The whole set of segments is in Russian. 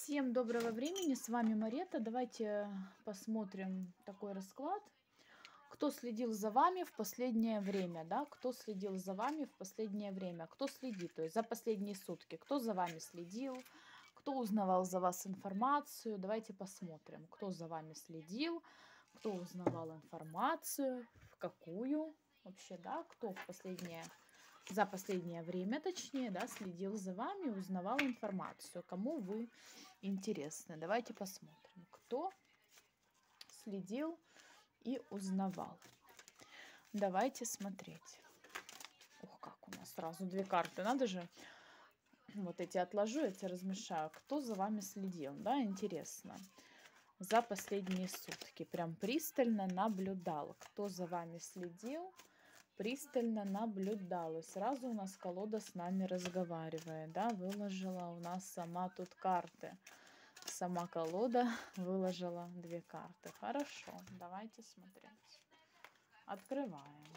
Всем доброго времени, с вами Марета. Давайте посмотрим такой расклад. Кто следил за вами в последнее время, да? Кто следил за вами в последнее время? Кто следит, то есть за последние сутки? Кто за вами следил? Кто узнавал за вас информацию? Давайте посмотрим, кто за вами следил, кто узнавал информацию, в какую вообще, да? Кто за последнее время, точнее, да, следил за вами, узнавал информацию, кому вы интересны. Давайте посмотрим, кто следил и узнавал. Давайте смотреть. Ух, как у нас сразу две карты. Надо же, вот эти отложу, эти размешаю. Кто за вами следил, да, интересно. За последние сутки. Прям пристально наблюдал. Кто за вами следил, пристально наблюдал. И сразу у нас колода с нами разговаривает, да, выложила у нас сама тут карты. Сама колода выложила две карты. Хорошо, давайте смотреть. Открываем.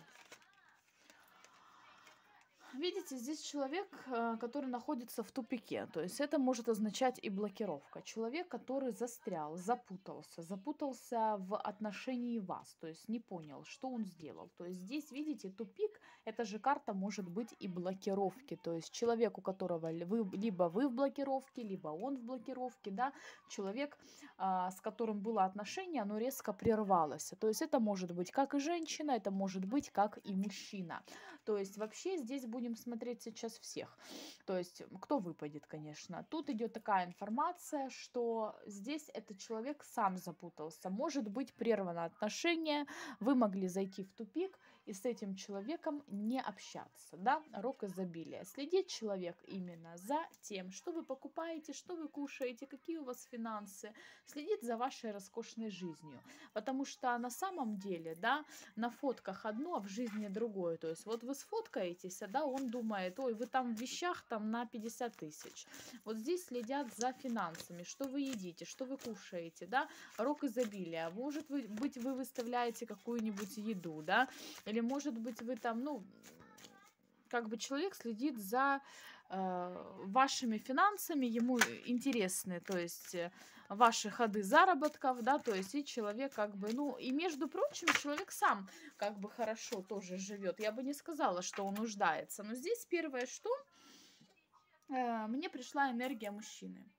Видите, здесь человек, который находится в тупике. То есть это может означать и блокировка. Человек, который застрял, запутался в отношении вас. То есть не понял, что он сделал. То есть здесь, видите, тупик, эта же карта может быть и блокировки. То есть человек, у которого либо вы в блокировке, либо он в блокировке, да, человек, с которым было отношение, оно резко прервалось. То есть это может быть как и женщина, это может быть как и мужчина. То есть вообще здесь будем смотреть сейчас всех. То есть кто выпадет, конечно. Тут идет такая информация, что здесь этот человек сам запутался. Может быть прервано отношение, вы могли зайти в тупик и с этим человеком не общаться. Да? Рок изобилия. Следит человек именно за тем, что вы покупаете, что вы кушаете, какие у вас финансы. Следит за вашей роскошной жизнью. Потому что на самом деле, да, на фотках одно, а в жизни другое. То есть вот вы сфоткаетесь, а да, он думает, ой, вы там в вещах там на 50 тысяч. Вот здесь следят за финансами, что вы едите, что вы кушаете, да, рок изобилия. Может быть, вы выставляете какую-нибудь еду, да, или может быть вы там, ну, как бы человек следит за вашими финансами, ему интересны, то есть ваши ходы заработков, да, то есть и человек как бы, ну, и между прочим, человек сам как бы хорошо тоже живет. Я бы не сказала, что он нуждается, но здесь первое, что мне пришла энергия мужчины.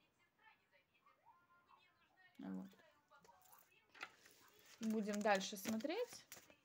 Вот. Будем дальше смотреть.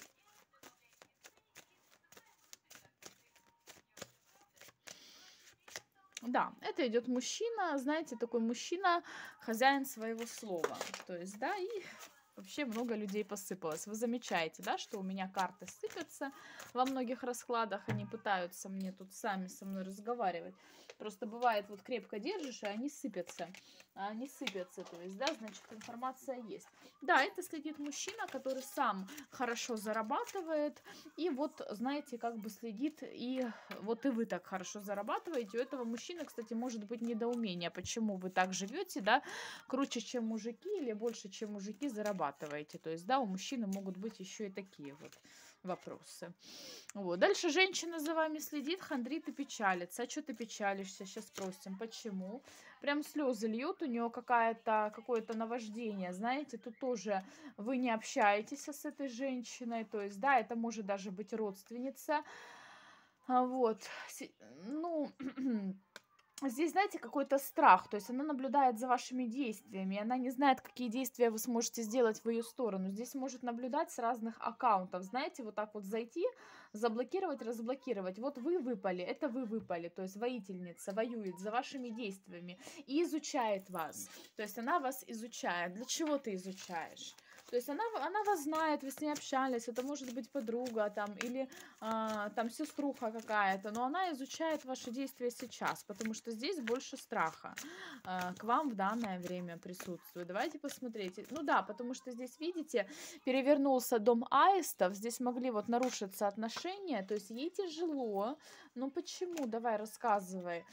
Да, это идет мужчина, знаете, такой мужчина, хозяин своего слова. То есть, да, и вообще много людей посыпалось. Вы замечаете, да, что у меня карты сыпятся во многих раскладах, они пытаются мне тут сами со мной разговаривать. Просто бывает, вот крепко держишь, и они сыпятся. Они сыпятся, то есть, да, значит, информация есть. Да, это следит мужчина, который сам хорошо зарабатывает, и вот, знаете, как бы следит, и вот и вы так хорошо зарабатываете. У этого мужчины, кстати, может быть недоумение, почему вы так живете, да, круче, чем мужики, или больше, чем мужики зарабатываете. То есть, да, у мужчины могут быть еще и такие вот вопросы. Вот. Дальше женщина за вами следит, хандрит и печалится. А что ты печалишься? Сейчас спросим, почему. Прям слезы льет, у нее какое-то наваждение, знаете, тут тоже вы не общаетесь с этой женщиной, то есть, да, это может даже быть родственница. Вот, ну, здесь, знаете, какой-то страх, то есть она наблюдает за вашими действиями, она не знает, какие действия вы сможете сделать в ее сторону. Здесь может наблюдать с разных аккаунтов, знаете, вот так вот зайти, заблокировать, разблокировать. Вот вы выпали, это вы выпали, то есть воительница воюет за вашими действиями и изучает вас. То есть она вас изучает. Для чего ты изучаешь? То есть она вас знает, вы с ней общались, это может быть подруга там или там сеструха какая-то, но она изучает ваши действия сейчас, потому что здесь больше страха к вам в данное время присутствует. Давайте посмотрите. Ну да, потому что здесь, видите, перевернулся дом аистов, здесь могли вот нарушиться отношения, то есть ей тяжело. Ну почему? Давай, рассказывай.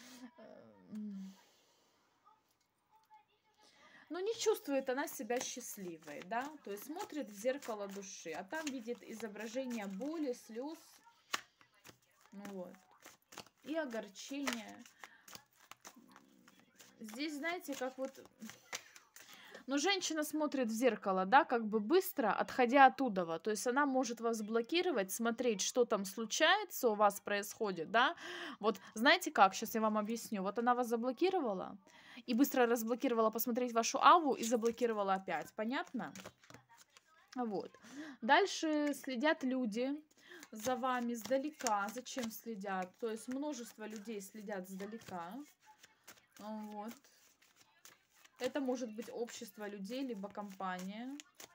Но не чувствует она себя счастливой, да, то есть смотрит в зеркало души, а там видит изображение боли, слез, ну вот, и огорчения. Здесь, знаете, как вот... Но женщина смотрит в зеркало, да, как бы быстро, отходя оттуда. То есть она может вас блокировать, смотреть, что там случается, у вас происходит, да. Вот знаете как, сейчас я вам объясню. Вот она вас заблокировала и быстро разблокировала, посмотреть вашу аву и заблокировала опять. Понятно? Вот. Дальше следят люди за вами сдалека. Зачем следят? То есть множество людей следят сдалека. Вот. Это может быть общество людей, либо компания.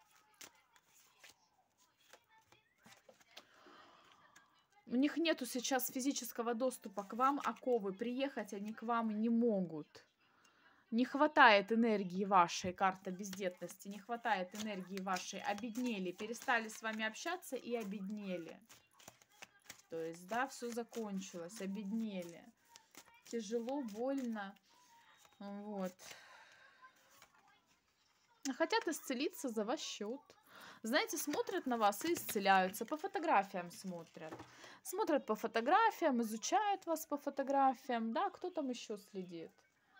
У них нету сейчас физического доступа к вам, оковы. Приехать они к вам не могут. Не хватает энергии вашей, карта бездетности, не хватает энергии вашей. Обеднели, перестали с вами общаться и обеднели. То есть, да, все закончилось, обеднели. Тяжело, больно. Вот. Хотят исцелиться за ваш счет. Знаете, смотрят на вас и исцеляются. По фотографиям смотрят. Смотрят по фотографиям, изучают вас по фотографиям. Да, кто там еще следит?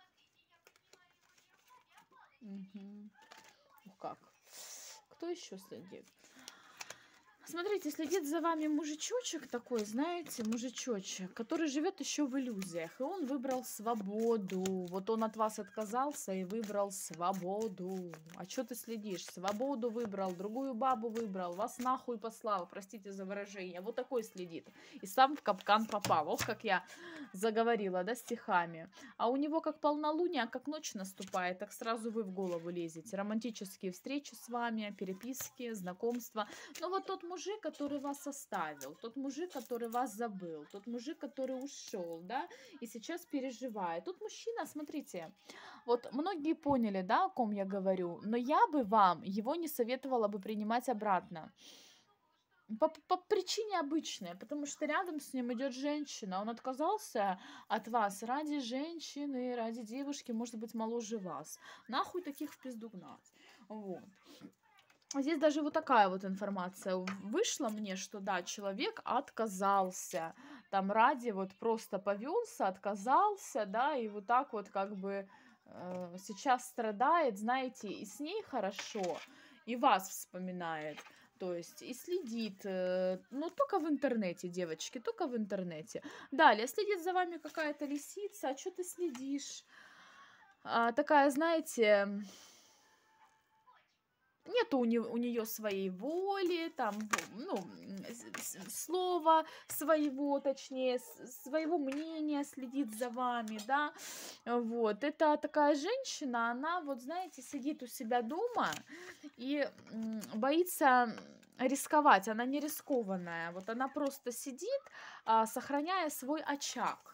Угу. Ух, как. Кто еще следит? Смотрите, следит за вами мужичочек такой, знаете, мужичочек, который живет еще в иллюзиях. И он выбрал свободу. Вот он от вас отказался и выбрал свободу. А что ты следишь? Свободу выбрал, другую бабу выбрал, вас нахуй послал, простите за выражение. Вот такой следит. И сам в капкан попал. Ох, как я заговорила, да, стихами. А у него как полнолуние, как ночь наступает, так сразу вы в голову лезете. Романтические встречи с вами, переписки, знакомства. Но вот тот мужик, который вас оставил, тот мужик, который вас забыл, тот мужик, который ушел, да, и сейчас переживает. Тут мужчина, смотрите, вот многие поняли, да, о ком я говорю, но я бы вам его не советовала бы принимать обратно. По причине обычной, потому что рядом с ним идет женщина, он отказался от вас ради женщины, ради девушки, может быть, моложе вас. Нахуй таких в пизду гнать. Вот. Здесь даже вот такая вот информация вышла мне, что да, человек отказался, там ради вот просто повелся, отказался, да, и вот так вот как бы сейчас страдает, знаете, и с ней хорошо, и вас вспоминает. То есть и следит, но только в интернете, девочки, только в интернете. Далее следит за вами какая-то лисица, а что ты следишь? Такая, знаете... Нет у нее своей воли, там, ну, слова своего, точнее, своего мнения следит за вами, да, вот. Это такая женщина, она, вот, знаете, сидит у себя дома и боится рисковать, она не рискованная, вот она просто сидит, сохраняя свой очаг.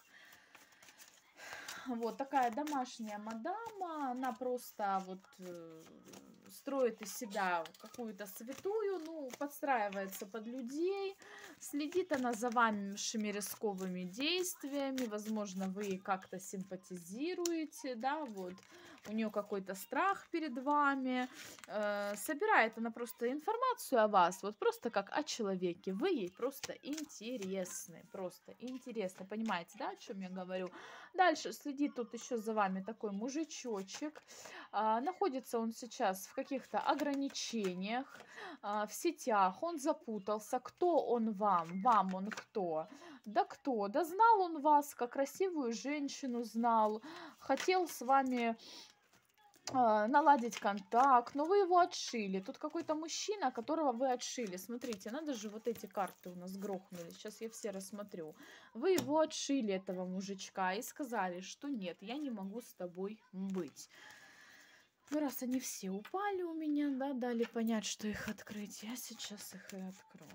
Вот такая домашняя мадама, она просто вот строит из себя какую-то святую, ну, подстраивается под людей, следит она за вашими рисковыми действиями, возможно, вы как-то симпатизируете, да, вот, у нее какой-то страх перед вами, собирает она просто информацию о вас, вот просто как о человеке, вы ей просто интересны, понимаете, да, о чем я говорю? Дальше следит тут еще за вами такой мужичочек. Находится он сейчас в каких-то ограничениях, в сетях. Он запутался. Кто он вам? Вам он кто? Да кто? Да знал он вас, как красивую женщину знал. Хотел с вами наладить контакт, но вы его отшили. Тут какой-то мужчина, которого вы отшили. Смотрите, надо же, вот эти карты у нас грохнули. Сейчас я все рассмотрю. Вы его отшили, этого мужичка, и сказали, что нет, я не могу с тобой быть. Ну, раз они все упали у меня, да, дали понять, что их открыть, я сейчас их и открою.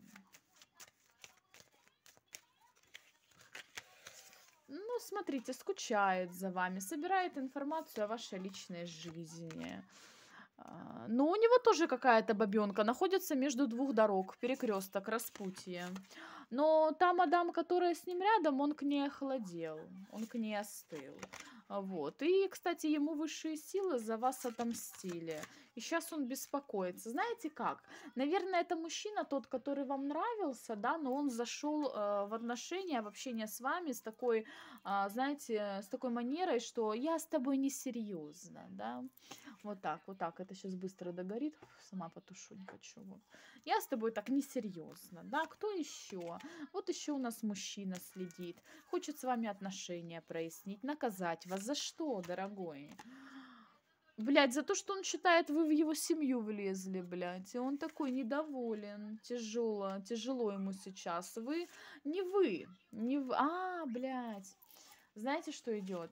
Ну, смотрите, скучает за вами, собирает информацию о вашей личной жизни. Но у него тоже какая-то бабенка находится между двух дорог, перекресток, распутье. Но та мадам, которая с ним рядом, он к ней охладел, он к ней остыл. Вот. И, кстати, ему высшие силы за вас отомстили. И сейчас он беспокоится. Знаете как? Наверное, это мужчина тот, который вам нравился, да, но он зашел в отношения, в общение с вами с такой, знаете, с такой манерой, что я с тобой не серьезно, да. Вот так, вот так. Это сейчас быстро догорит. Сама потушу, не хочу. Вот. Я с тобой так несерьезно, да. Кто еще? Вот еще у нас мужчина следит. Хочет с вами отношения прояснить, наказать вас. За что, дорогой? Блядь, за то, что он считает, вы в его семью влезли, блядь. И он такой недоволен. Тяжело, тяжело ему сейчас. Вы, не вы, не вы. Блядь. Знаете, что идет?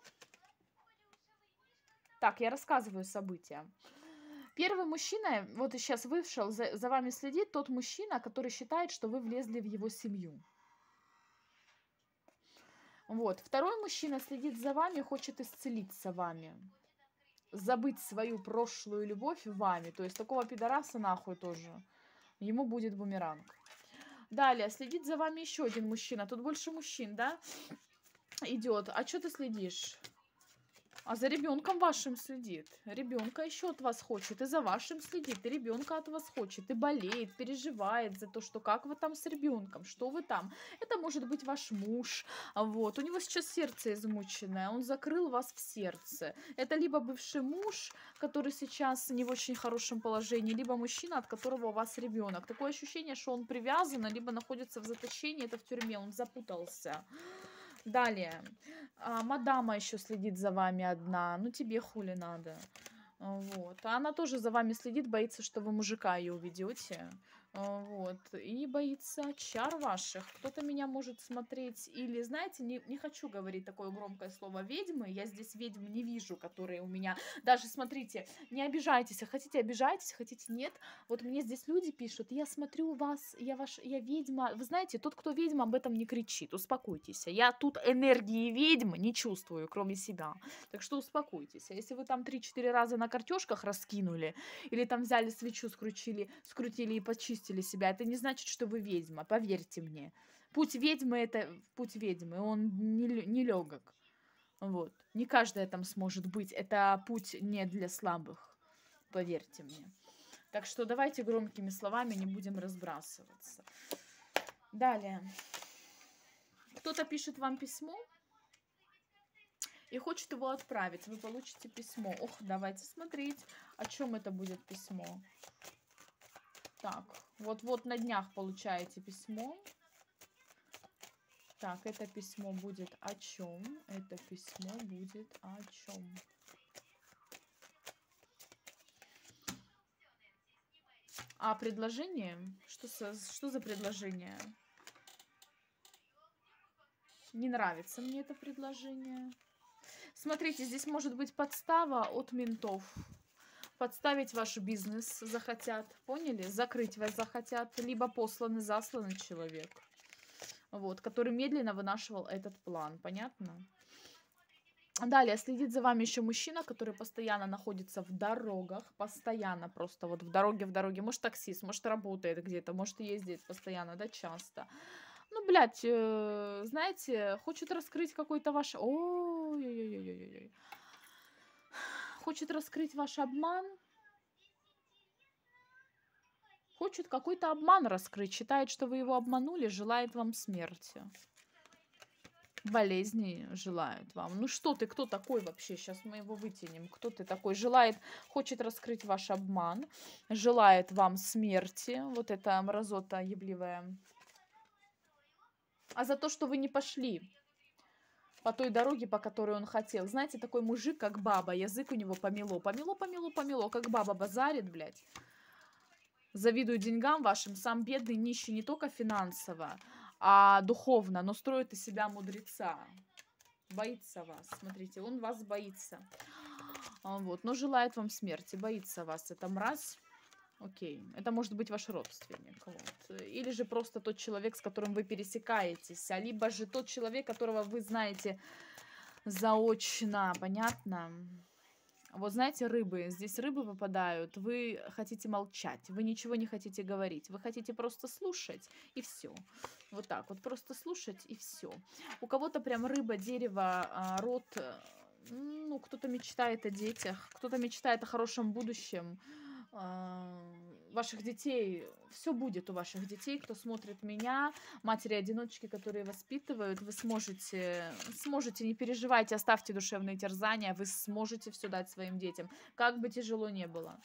Так, я рассказываю события. Первый мужчина, вот и сейчас вышел, за вами следит тот мужчина, который считает, что вы влезли в его семью. Вот. Второй мужчина следит за вами, хочет исцелиться вами. Забыть свою прошлую любовь вами. То есть такого пидораса нахуй тоже. Ему будет бумеранг. Далее, следит за вами еще один мужчина. Тут больше мужчин, да? Идет. А что ты следишь? А за ребенком вашим следит. Ребенка еще от вас хочет. И за вашим следит. И ребенка от вас хочет. И болеет, переживает за то, что как вы там с ребенком, что вы там. Это может быть ваш муж. Вот. У него сейчас сердце измученное. Он закрыл вас в сердце. Это либо бывший муж, который сейчас не в очень хорошем положении, либо мужчина, от которого у вас ребенок. Такое ощущение, что он привязан, либо находится в заточении, это в тюрьме. Он запутался. Далее. Мадама еще следит за вами одна. Ну, тебе хули надо. Вот. А она тоже за вами следит, боится, что вы мужика ее уведете. Вот. И боится чар ваших. Кто-то меня может смотреть. Или, знаете, не хочу говорить такое громкое слово ведьмы. Я здесь ведьм не вижу, которые у меня... Даже, смотрите, не обижайтесь. Хотите, обижайтесь, хотите, нет. Вот мне здесь люди пишут. Я смотрю вас, я ведьма. Вы знаете, тот, кто ведьма, об этом не кричит. Успокойтесь. Я тут энергии ведьмы не чувствую, кроме себя. Так что успокойтесь. А если вы там 3-4 раза на картошках раскинули, или там взяли свечу, скрутили и почистили себя, это не значит, что вы ведьма, поверьте мне. Путь ведьмы — это путь ведьмы, он не легок. Вот. Не каждая там сможет быть. Это путь не для слабых, поверьте мне. Так что давайте громкими словами не будем разбрасываться. Далее. Кто-то пишет вам письмо и хочет его отправить. Вы получите письмо. Ох, давайте смотреть, о чем это будет письмо. Так, вот на днях получаете письмо. Так, это письмо будет о чем? Это письмо будет о чем? Предложение? Что за предложение? Не нравится мне это предложение. Смотрите, здесь может быть подстава от ментов. Подставить ваш бизнес захотят, поняли? Закрыть вас захотят, либо засланный человек, вот, который медленно вынашивал этот план, понятно? Далее следит за вами еще мужчина, который постоянно находится в дорогах, постоянно просто вот в дороге, может таксист, может работает где-то, может ездит постоянно, да, часто. Ну, блядь, знаете, хочет раскрыть какой-то ваш... Ой-ой-ой-ой-ой. Хочет раскрыть ваш обман. Хочет какой-то обман раскрыть. Считает, что вы его обманули, желает вам смерти. Болезни желают вам. Ну что ты, кто такой вообще? Сейчас мы его вытянем. Кто ты такой? Хочет раскрыть ваш обман. Желает вам смерти. Вот эта мразота ебливая. А за то, что вы не пошли по той дороге, по которой он хотел. Знаете, такой мужик, как баба. Язык у него помело. Помело. Как баба базарит, блядь. Завидую деньгам вашим. Сам бедный, нищий не только финансово, а духовно. Но строит из себя мудреца. Боится вас. Смотрите, он вас боится. Вот. Но желает вам смерти. Боится вас. Это мразь. Окей. Это может быть ваш родственник. Вот. Или же просто тот человек, с которым вы пересекаетесь. Либо же тот человек, которого вы знаете заочно. Понятно? Вот знаете, рыбы. Здесь рыбы выпадают. Вы хотите молчать. Вы ничего не хотите говорить. Вы хотите просто слушать. И все. Вот так вот. Просто слушать и все. У кого-то прям рыба, дерево, рот... ну, кто-то мечтает о детях, кто-то мечтает о хорошем будущем. Ваших детей, все будет у ваших детей, кто смотрит меня, матери-одиночки, которые воспитывают, вы сможете, не переживайте, оставьте душевные терзания, вы сможете все дать своим детям, как бы тяжело не было.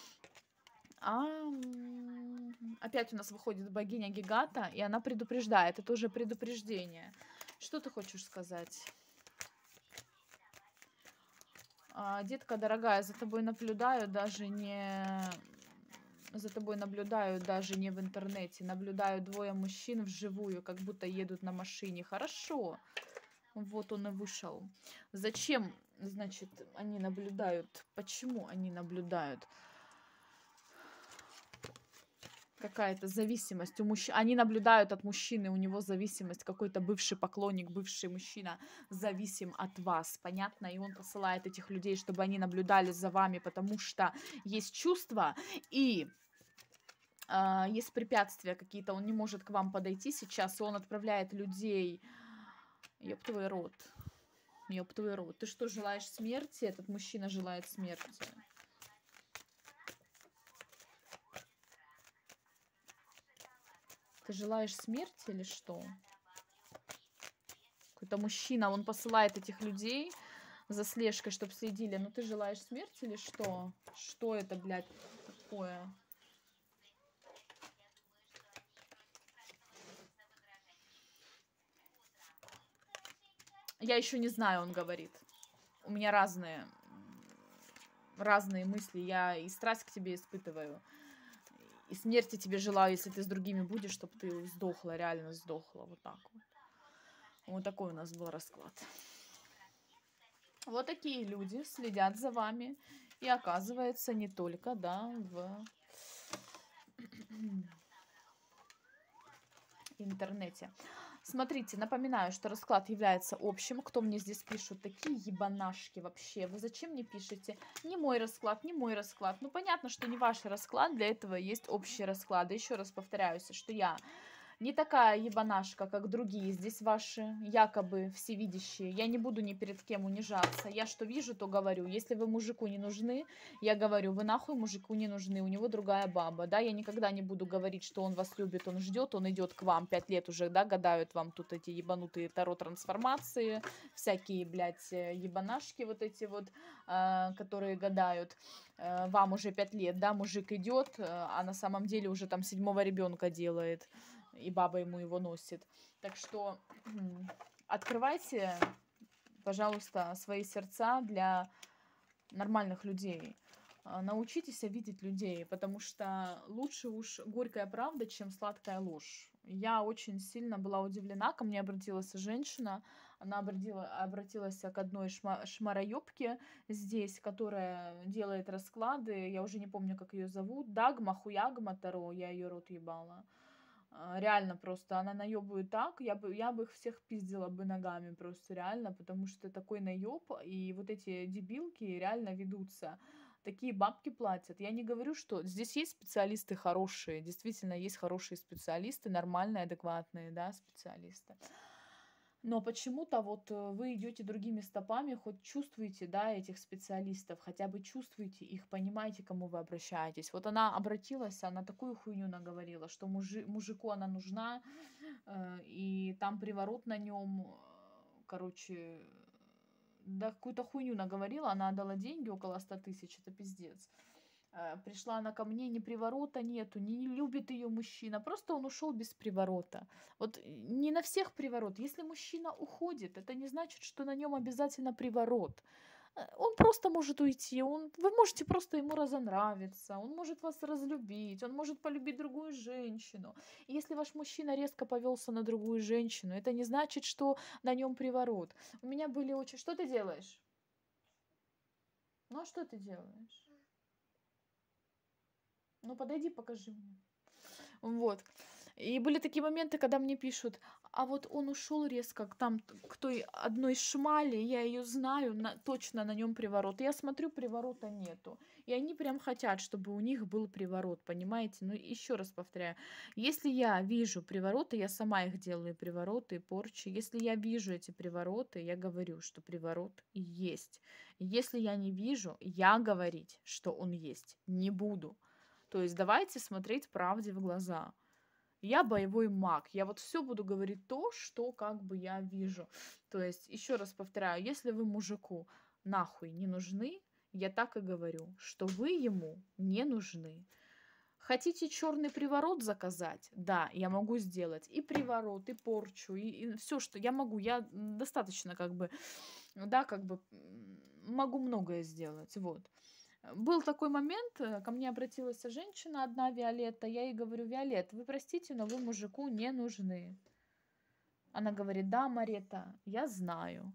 Опять у нас выходит богиня Геката, и она предупреждает, это уже предупреждение. Что ты хочешь сказать? Детка дорогая, за тобой наблюдаю даже не в интернете. Наблюдаю двое мужчин вживую, как будто едут на машине. Хорошо. Вот он и вышел. Зачем, значит, они наблюдают? Почему они наблюдают? Какая-то зависимость у мужчин. Они наблюдают от мужчины, у него зависимость, какой-то бывший поклонник, бывший мужчина зависим от вас, понятно? И он посылает этих людей, чтобы они наблюдали за вами, потому что есть чувства и есть препятствия какие-то, он не может к вам подойти сейчас, и он отправляет людей. Ёб твой рот. Ёб твой рот. Ты что, желаешь смерти? Этот мужчина желает смерти. Ты желаешь смерти или что? Какой-то мужчина, он посылает этих людей за слежкой, чтобы следили. Ну ты желаешь смерти или что? Что это, блядь, такое? Я еще не знаю, он говорит. У меня разные мысли. Я и страсть к тебе испытываю. И смерти тебе желаю, если ты с другими будешь, чтобы ты сдохла, реально сдохла. Вот так вот. Вот такой у нас был расклад. Вот такие люди следят за вами. И оказывается, не только, да, в интернете. Смотрите, напоминаю, что расклад является общим. Кто мне здесь пишут? Такие ебанашки вообще. Вы зачем мне пишете? Не мой расклад, не мой расклад. Ну, понятно, что не ваш расклад. Для этого есть общие расклады. Еще раз повторяюсь, что я не такая ебанашка, как другие. Здесь ваши якобы всевидящие. Я не буду ни перед кем унижаться. Я что вижу, то говорю. Если вы мужику не нужны, я говорю, вы нахуй мужику не нужны. У него другая баба. Да, я никогда не буду говорить, что он вас любит, он ждет, он идет к вам. 5 лет уже, да, гадают вам тут эти ебанутые таро-трансформации. Всякие, блядь, ебанашки вот эти вот, которые гадают. Вам уже 5 лет, да, мужик идет, а на самом деле уже там 7-го ребенка делает. И баба ему его носит. Так что открывайте, пожалуйста, свои сердца для нормальных людей. Научитесь видеть людей, потому что лучше уж горькая правда, чем сладкая ложь. Я очень сильно была удивлена, ко мне обратилась женщина, она обратилась к одной шмароёбке здесь, которая делает расклады, я уже не помню, как ее зовут, Дагма, Хуягма Таро, я ее рот ебала. Реально просто она наебывает так, я бы их всех пиздила бы ногами просто реально, потому что такой наеб, и вот эти дебилки реально ведутся. Такие бабки платят. Я не говорю, что здесь есть специалисты хорошие, действительно есть хорошие специалисты, нормальные, адекватные, да, специалисты. Но почему-то вот вы идете другими стопами, хоть чувствуете, да, этих специалистов, хотя бы чувствуете их, понимаете, к кому вы обращаетесь. Вот она обратилась, она такую хуйню наговорила, что мужику она нужна, и там приворот на нем, короче, да, какую-то хуйню наговорила, она отдала деньги, около 100 тысяч, это пиздец. Пришла она ко мне, ни приворота нету, не любит ее мужчина, просто он ушел без приворота. Вот не на всех приворот. Если мужчина уходит, это не значит, что на нем обязательно приворот. Он просто может уйти, вы можете просто ему разонравиться, он может вас разлюбить, он может полюбить другую женщину. И если ваш мужчина резко повелся на другую женщину, это не значит, что на нем приворот. У меня были очень... Что ты делаешь? Ну а что ты делаешь? Ну, подойди, покажи мне. Вот. И были такие моменты, когда мне пишут: а вот он ушел резко к той одной шмали, я ее знаю, точно на нем приворот. И я смотрю, приворота нету. И они прям хотят, чтобы у них был приворот, понимаете? Ну, еще раз повторяю, если я вижу привороты, я сама их делаю, привороты, порчи. Если я вижу эти привороты, я говорю, что приворот есть. Если я не вижу, я говорить, что он есть, не буду. То есть давайте смотреть правде в глаза. Я боевой маг. Я вот все буду говорить то, что как бы я вижу. То есть, еще раз повторяю, если вы мужику нахуй не нужны, я так и говорю, что вы ему не нужны. Хотите черный приворот заказать? Да, я могу сделать и приворот, и порчу, и все, что я могу. Я достаточно как бы, да, как бы могу многое сделать. Вот. Был такой момент, ко мне обратилась женщина одна, Виолетта. Я ей говорю: Виолетт, вы простите, но вы мужику не нужны. Она говорит: да, Марета, я знаю.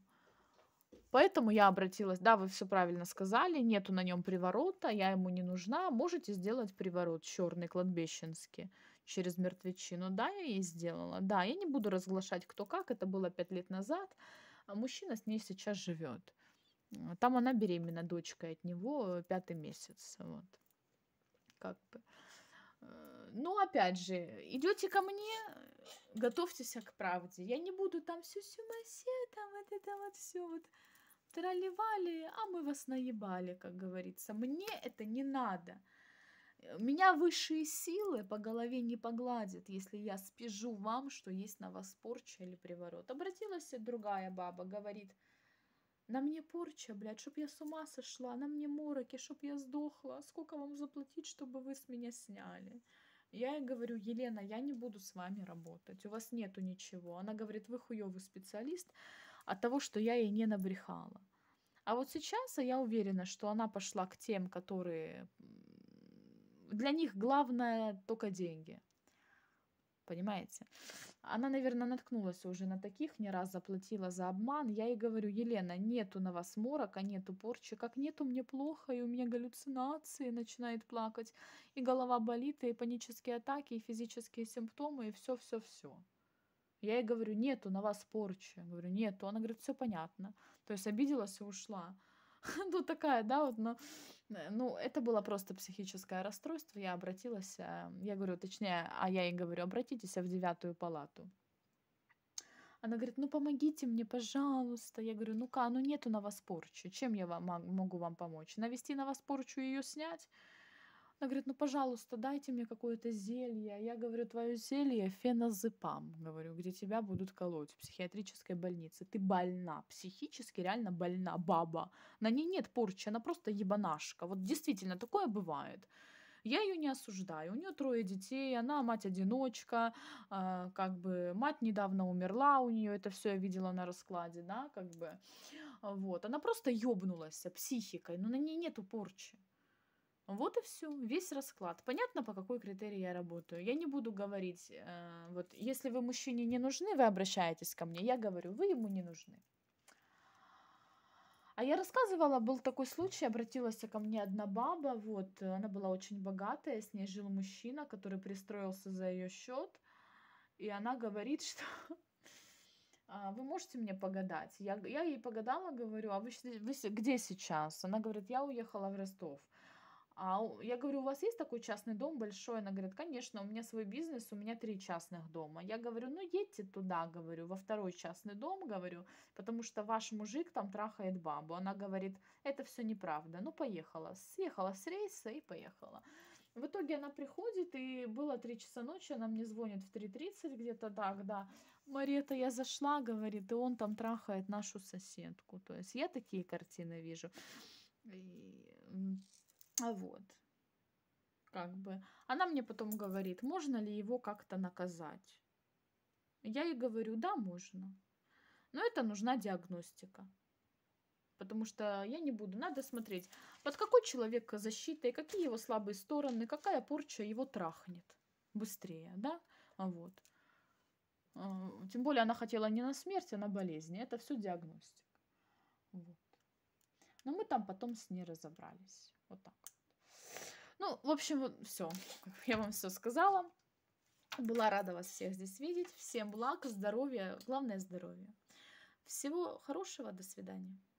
Поэтому я обратилась, да, вы все правильно сказали, нету на нем приворота, я ему не нужна, можете сделать приворот черный, кладбищенский, через мертвечину. Да, я ей сделала. Да, я не буду разглашать, кто как, это было 5 лет назад. А мужчина с ней сейчас живет. Там она беременна дочкой от него, 5-й месяц. Вот. Как бы. Ну, опять же, идете ко мне, готовьтесь к правде. Я не буду там сю-сю-масе, там вот это вот все вот трали-вали, а мы вас наебали, как говорится. Мне это не надо. Меня высшие силы по голове не погладят, если я спижу вам, что есть на вас порча или приворот. Обратилась другая баба, говорит: на мне порча, блядь, чтоб я с ума сошла, на мне мороки, чтоб я сдохла. Сколько вам заплатить, чтобы вы с меня сняли? Я ей говорю: Елена, я не буду с вами работать, у вас нету ничего. Она говорит: вы хуёвый специалист от того, что я ей не набрехала. А вот сейчас я уверена, что она пошла к тем, которые... Для них главное только деньги. Понимаете? Она, наверное, наткнулась уже на таких, не раз заплатила за обман. Я ей говорю: Елена, нету на вас морока, нету порчи. Как нету, мне плохо, и у меня галлюцинации, начинает плакать, и голова болит, и панические атаки, и физические симптомы, и все-все-все. Я ей говорю: нету на вас порчи. Говорю: нету. Она говорит: все понятно. То есть обиделась и ушла. Ну, такая, да, вот, но, ну, это было просто психическое расстройство. Я обратилась, я говорю, точнее, а я ей говорю: обратитесь в 9-ю палату. Она говорит: ну, помогите мне, пожалуйста. Я говорю: ну-ка, ну нету на вас порчи. Чем я могу вам помочь? Навести на вас порчу и ее снять? Она говорит: ну, пожалуйста, дайте мне какое-то зелье. Я говорю: твое зелье феназепам, говорю, где тебя будут колоть в психиатрической больнице. Ты больна, психически реально больна, баба. На ней нет порчи, она просто ебанашка. Вот действительно, такое бывает. Я ее не осуждаю. У нее 3 детей, она мать-одиночка, как бы мать недавно умерла, у нее это все я видела на раскладе, да, как бы. Вот. Она просто ёбнулась психикой, но на ней нету порчи. Вот и все, весь расклад. Понятно, по какой критерии я работаю. Я не буду говорить, вот если вы мужчине не нужны, вы обращаетесь ко мне, я говорю: вы ему не нужны. А я рассказывала, был такой случай, обратилась ко мне одна баба, вот, она была очень богатая, с ней жил мужчина, который пристроился за ее счет, и она говорит, что вы можете мне погадать? Я ей погадала, говорю: а где сейчас? Она говорит: я уехала в Ростов. Я говорю: у вас есть такой частный дом большой? Она говорит: конечно, у меня свой бизнес, у меня 3 частных дома. Я говорю: ну едьте туда, говорю, во 2-й частный дом, говорю, потому что ваш мужик там трахает бабу. Она говорит: это все неправда. Ну поехала, съехала с рейса и поехала. В итоге она приходит, и было 3 часа ночи, она мне звонит в 3:30 где-то так, да. Марета, я зашла, говорит, и он там трахает нашу соседку. То есть я такие картины вижу. И, вот, как бы. Она мне потом говорит: можно ли его как-то наказать? Я ей говорю: да, можно. Но это нужна диагностика. Потому что я не буду. Надо смотреть, под какой человек защитой, какие его слабые стороны, какая порча его трахнет быстрее, да? Вот. Тем более она хотела не на смерть, а на болезни. Это все диагностика. Вот. Но мы там потом с ней разобрались. Вот так. Ну, в общем, вот все. Я вам все сказала. Была рада вас всех здесь видеть. Всем благ, здоровья, главное здоровье. Всего хорошего, до свидания.